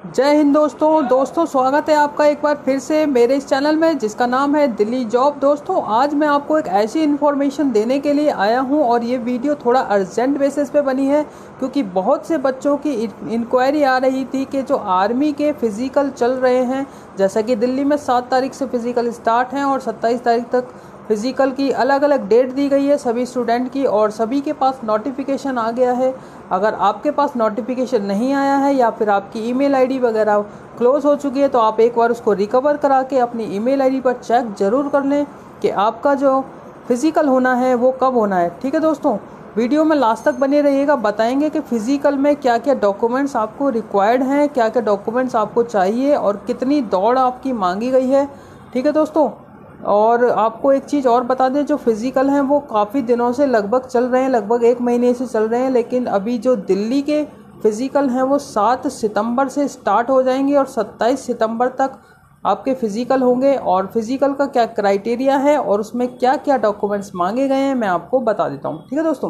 जय हिंद दोस्तों स्वागत है आपका एक बार फिर से मेरे इस चैनल में जिसका नाम है दिल्ली जॉब। दोस्तों आज मैं आपको एक ऐसी इन्फॉर्मेशन देने के लिए आया हूं और ये वीडियो थोड़ा अर्जेंट बेसिस पे बनी है क्योंकि बहुत से बच्चों की इंक्वायरी आ रही थी कि जो आर्मी के फिज़िकल चल रहे हैं, जैसा कि दिल्ली में 7 तारीख से फ़िज़िकल स्टार्ट हैं और 27 तारीख तक फ़िज़िकल की अलग अलग डेट दी गई है सभी स्टूडेंट की और सभी के पास नोटिफिकेशन आ गया है। अगर आपके पास नोटिफिकेशन नहीं आया है या फिर आपकी ईमेल आईडी वगैरह क्लोज हो चुकी है तो आप एक बार उसको रिकवर करा के अपनी ईमेल आईडी पर चेक ज़रूर कर लें कि आपका जो फिज़िकल होना है वो कब होना है। ठीक है दोस्तों, वीडियो में लास्ट तक बने रहिएगा। बताएंगे कि फ़िज़िकल में क्या क्या डॉक्यूमेंट्स आपको रिक्वायर्ड हैं, क्या क्या डॉक्यूमेंट्स आपको चाहिए और कितनी दौड़ आपकी मांगी गई है। ठीक है दोस्तों, और आपको एक चीज़ और बता दें, जो फिज़िकल हैं वो काफ़ी दिनों से लगभग चल रहे हैं, लगभग 1 महीने से चल रहे हैं, लेकिन अभी जो दिल्ली के फ़िज़िकल हैं वो 7 सितंबर से स्टार्ट हो जाएंगे और 27 सितंबर तक आपके फ़िज़िकल होंगे। और फिज़िकल का क्या क्राइटेरिया है और उसमें क्या क्या डॉक्यूमेंट्स मांगे गए हैं मैं आपको बता देता हूँ। ठीक है दोस्तों,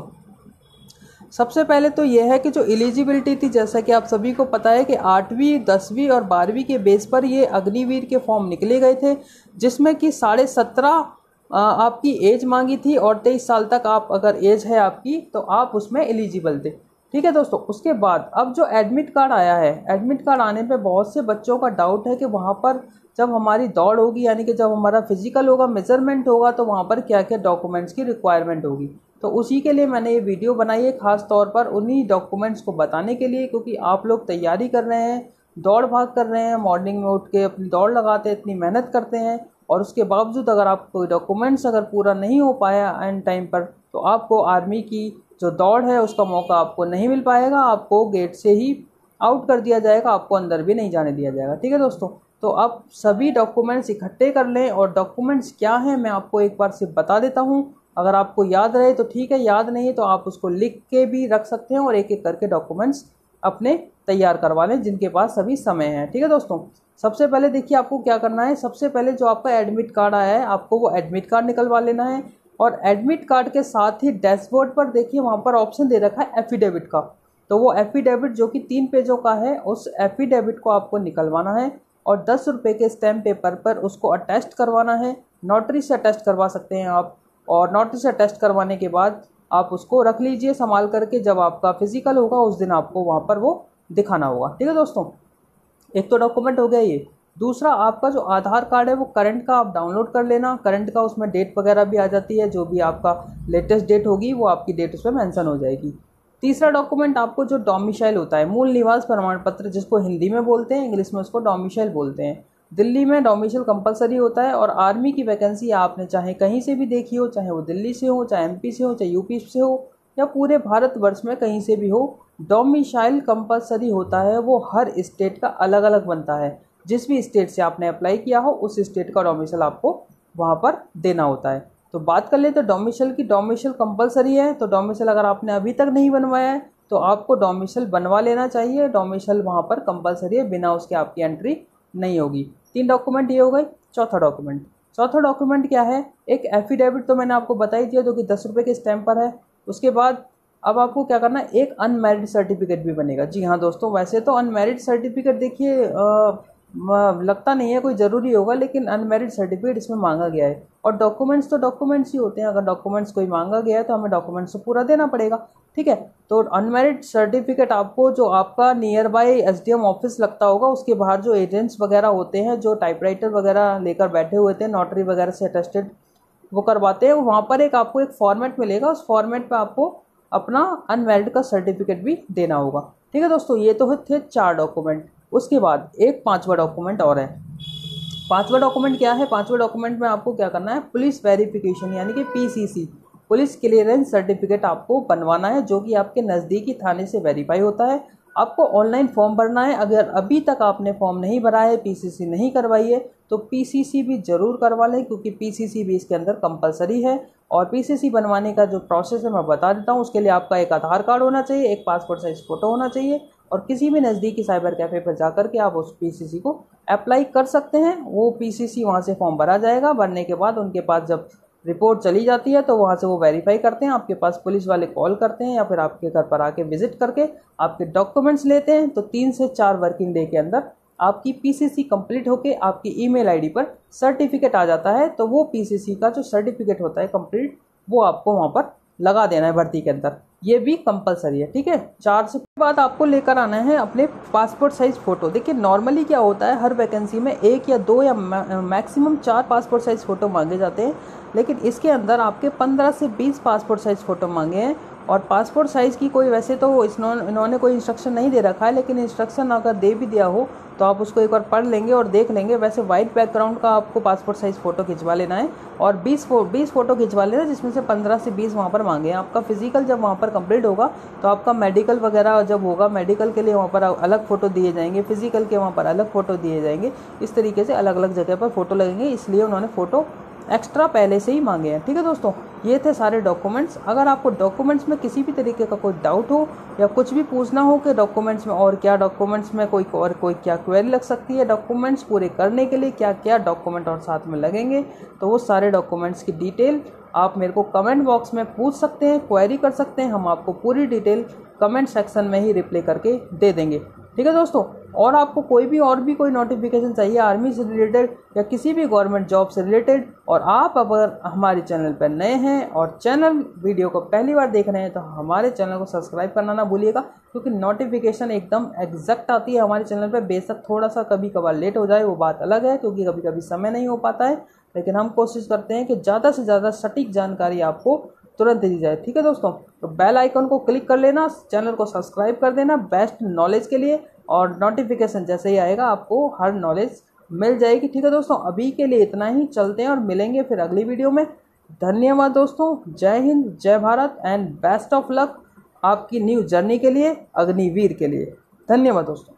सबसे पहले तो यह है कि जो एलिजिबिलिटी थी, जैसा कि आप सभी को पता है कि 8वीं 10वीं और 12वीं के बेस पर ये अग्निवीर के फॉर्म निकले गए थे, जिसमें कि 17.5 आपकी एज मांगी थी और 23 साल तक आप अगर एज है आपकी तो आप उसमें एलिजिबल थे। ठीक है दोस्तों, उसके बाद अब जो एडमिट कार्ड आया है, एडमिट कार्ड आने पे बहुत से बच्चों का डाउट है कि वहाँ पर जब हमारी दौड़ होगी यानी कि जब हमारा फिजिकल होगा, मेजरमेंट होगा, तो वहाँ पर क्या क्या डॉक्यूमेंट्स की रिक्वायरमेंट होगी। तो उसी के लिए मैंने ये वीडियो बनाई है, खास तौर पर उन्हीं डॉक्यूमेंट्स को बताने के लिए, क्योंकि आप लोग तैयारी कर रहे हैं, दौड़ भाग कर रहे हैं, मॉर्निंग में उठ के अपनी दौड़ लगाते हैं, इतनी मेहनत करते हैं और उसके बावजूद अगर आप कोई डॉक्यूमेंट्स अगर पूरा नहीं हो पाया एंड टाइम पर तो आपको आर्मी की जो दौड़ है उसका मौका आपको नहीं मिल पाएगा, आपको गेट से ही आउट कर दिया जाएगा, आपको अंदर भी नहीं जाने दिया जाएगा। ठीक है दोस्तों, तो आप सभी डॉक्यूमेंट्स इकट्ठे कर लें और डॉक्यूमेंट्स क्या हैं मैं आपको एक बार सिर्फ बता देता हूँ। अगर आपको याद रहे तो ठीक है, याद नहीं है तो आप उसको लिख के भी रख सकते हैं और एक एक करके डॉक्यूमेंट्स अपने तैयार करवा लें जिनके पास सभी समय है। ठीक है दोस्तों, सबसे पहले देखिए आपको क्या करना है। सबसे पहले जो आपका एडमिट कार्ड आया है आपको वो एडमिट कार्ड निकलवा लेना है और एडमिट कार्ड के साथ ही डैशबोर्ड पर देखिए वहाँ पर ऑप्शन दे रखा है एफिडेविट का। तो वो एफिडेविट जो कि 3 पेजों का है, उस एफिडेविट को आपको निकलवाना है और 10 रुपये के स्टैम्प पेपर पर उसको अटेस्ट करवाना है। नोटरी से अटेस्ट करवा सकते हैं आप और नोटरी से अटेस्ट करवाने के बाद आप उसको रख लीजिए संभाल करके, जब आपका फिजिकल होगा उस दिन आपको वहाँ पर वो दिखाना होगा। ठीक है दोस्तों, एक तो डॉक्यूमेंट हो गया ये। दूसरा, आपका जो आधार कार्ड है वो करंट का आप डाउनलोड कर लेना। करंट का उसमें डेट वगैरह भी आ जाती है, जो भी आपका लेटेस्ट डेट होगी वो आपकी डेट उसमें मेंशन हो जाएगी। तीसरा डॉक्यूमेंट आपको जो डोमिसाइल होता है, मूल निवास प्रमाण पत्र जिसको हिंदी में बोलते हैं, इंग्लिश में उसको डोमिसाइल बोलते हैं। दिल्ली में डोमिसाइल कंपलसरी होता है और आर्मी की वैकेंसी आपने चाहे कहीं से भी देखी हो, चाहे वो दिल्ली से हो, चाहे एमपी से हो, चाहे यूपी से हो या पूरे भारतवर्ष में कहीं से भी हो, डोमिसाइल कंपलसरी होता है। वो हर स्टेट का अलग अलग बनता है। जिस भी स्टेट से आपने अप्लाई किया हो उस स्टेट का डोमिसाइल आपको वहाँ पर देना होता है। तो बात कर ले तो डोमिसाइल की, डोमिसाइल कंपलसरी है। तो डोमिसाइल अगर आपने अभी तक नहीं बनवाया है तो आपको डोमिसाइल बनवा लेना चाहिए। डोमिसाइल वहाँ पर कंपलसरी है, बिना उसके आपकी एंट्री नहीं होगी। 3 डॉक्यूमेंट ये हो गए। चौथा डॉक्यूमेंट क्या है, एक एफिडेविट तो मैंने आपको बता ही दिया जो कि 10 रुपये के स्टैम्प पर है। उसके बाद अब आपको क्या करना है, एक अनमैरिड सर्टिफिकेट भी बनेगा। जी हाँ दोस्तों, वैसे तो अनमैरिड सर्टिफिकेट देखिए लगता नहीं है कोई ज़रूरी होगा, लेकिन अनमैरिड सर्टिफिकेट इसमें मांगा गया है। और डॉक्यूमेंट्स तो डॉक्यूमेंट्स ही होते हैं, अगर डॉक्यूमेंट्स कोई मांगा गया है तो हमें डॉक्यूमेंट्स तो पूरा देना पड़ेगा। ठीक है, तो अनमैरिड सर्टिफिकेट आपको जो आपका नियर बाय एसडीएम ऑफिस लगता होगा उसके बाहर जो एजेंट्स वगैरह होते हैं, जो टाइपराइटर वगैरह लेकर बैठे हुए थे, नोटरी वगैरह से अटेस्टेड वो करवाते हैं, वहाँ पर एक आपको एक फॉर्मेट मिलेगा, उस फॉर्मेट पर आपको अपना अनमैरिड का सर्टिफिकेट भी देना होगा। ठीक है दोस्तों, ये तो थे 4 डॉक्यूमेंट। उसके बाद एक 5वां डॉक्यूमेंट और है। 5वां डॉक्यूमेंट क्या है, 5वें डॉक्यूमेंट में आपको क्या करना है, पुलिस वेरिफिकेशन यानी कि पीसीसी, पुलिस क्लियरेंस सर्टिफिकेट आपको बनवाना है, जो कि आपके नज़दीकी थाने से वेरीफाई होता है। आपको ऑनलाइन फॉर्म भरना है। अगर अभी तक आपने फॉर्म नहीं भरा है, पीसीसी नहीं करवाई है, तो पीसीसी भी ज़रूर करवा लें, क्योंकि पीसीसी भी इसके अंदर कंपलसरी है। और पीसीसी बनवाने का जो प्रोसेस है मैं बता देता हूँ। उसके लिए आपका एक आधार कार्ड होना चाहिए, एक पासपोर्ट साइज फ़ोटो होना चाहिए और किसी भी नज़दीकी साइबर कैफ़े पर जाकर के आप उस पीसीसी को अप्लाई कर सकते हैं। वो पीसीसी वहाँ से फॉर्म भरा जाएगा। भरने के बाद उनके पास जब रिपोर्ट चली जाती है तो वहाँ से वो वेरीफाई करते हैं, आपके पास पुलिस वाले कॉल करते हैं या फिर आपके घर पर आके विजिट करके आपके डॉक्यूमेंट्स लेते हैं। तो 3 से 4 वर्किंग डे के अंदर आपकी पीसीसी कंप्लीट होके आपकी ईमेल आईडी पर सर्टिफिकेट आ जाता है। तो वो पीसीसी का जो सर्टिफिकेट होता है कंप्लीट, वो आपको वहाँ पर लगा देना है भर्ती के अंदर। ये भी कंपलसरी है, ठीक है। 4 से बाद आपको लेकर आना है अपने पासपोर्ट साइज फ़ोटो। देखिए नॉर्मली क्या होता है, हर वैकेंसी में 1 या 2 या मैक्सिमम 4 पासपोर्ट साइज फ़ोटो मांगे जाते हैं, लेकिन इसके अंदर आपके 15 से 20 पासपोर्ट साइज फ़ोटो मांगे हैं। और पासपोर्ट साइज़ की कोई वैसे तो इन्होंने कोई इंस्ट्रक्शन नहीं दे रखा है, लेकिन इंस्ट्रक्शन अगर दे भी दिया हो तो आप उसको एक बार पढ़ लेंगे और देख लेंगे। वैसे वाइट बैकग्राउंड का आपको पासपोर्ट साइज़ फ़ोटो खिंचवा लेना है और 20 फ़ोटो खिंचवा लेना है, जिसमें से 15 से 20 वहाँ पर मांगे हैं। आपका फिजिकल जब वहाँ पर कंप्लीट होगा तो आपका मेडिकल वगैरह जब होगा, मेडिकल के लिए वहाँ पर अलग फ़ोटो दिए जाएंगे, फिजिकल के वहाँ पर अलग फ़ोटो दिए जाएंगे। इस तरीके से अलग अलग जगह पर फ़ोटो लगेंगे, इसलिए उन्होंने फ़ोटो एक्स्ट्रा पहले से ही मांगे हैं, ठीक है दोस्तों। ये थे सारे डॉक्यूमेंट्स। अगर आपको डॉक्यूमेंट्स में किसी भी तरीके का कोई डाउट हो या कुछ भी पूछना हो कि डॉक्यूमेंट्स में और क्या, डॉक्यूमेंट्स में कोई क्या क्वेरी लग सकती है, डॉक्यूमेंट्स पूरे करने के लिए क्या क्या डॉक्यूमेंट और साथ में लगेंगे, तो वो सारे डॉक्यूमेंट्स की डिटेल आप मेरे को कमेंट बॉक्स में पूछ सकते हैं, क्वेरी कर सकते हैं। हम आपको पूरी डिटेल कमेंट सेक्शन में ही रिप्लाई करके दे देंगे, ठीक है दोस्तों। और आपको कोई भी नोटिफिकेशन चाहिए आर्मी से रिलेटेड या किसी भी गवर्नमेंट जॉब से रिलेटेड, और आप अगर हमारे चैनल पर नए हैं और चैनल वीडियो को पहली बार देख रहे हैं, तो हमारे चैनल को सब्सक्राइब करना ना भूलिएगा, क्योंकि नोटिफिकेशन एकदम एग्जैक्ट आती है हमारे चैनल पर। बेशक थोड़ा सा कभी कभार लेट हो जाए, वो बात अलग है, क्योंकि कभी कभी समय नहीं हो पाता है, लेकिन हम कोशिश करते हैं कि ज़्यादा से ज़्यादा सटीक जानकारी आपको तुरंत दी जाए, ठीक है दोस्तों। तो बेल आइकन को क्लिक कर लेना, चैनल को सब्सक्राइब कर देना बेस्ट नॉलेज के लिए, और नोटिफिकेशन जैसे ही आएगा आपको हर नॉलेज मिल जाएगी, ठीक है दोस्तों। अभी के लिए इतना ही, चलते हैं और मिलेंगे फिर अगली वीडियो में। धन्यवाद दोस्तों, जय हिंद, जय Bharat and best of luck आपकी न्यू जर्नी के लिए, अग्निवीर के लिए। धन्यवाद दोस्तों।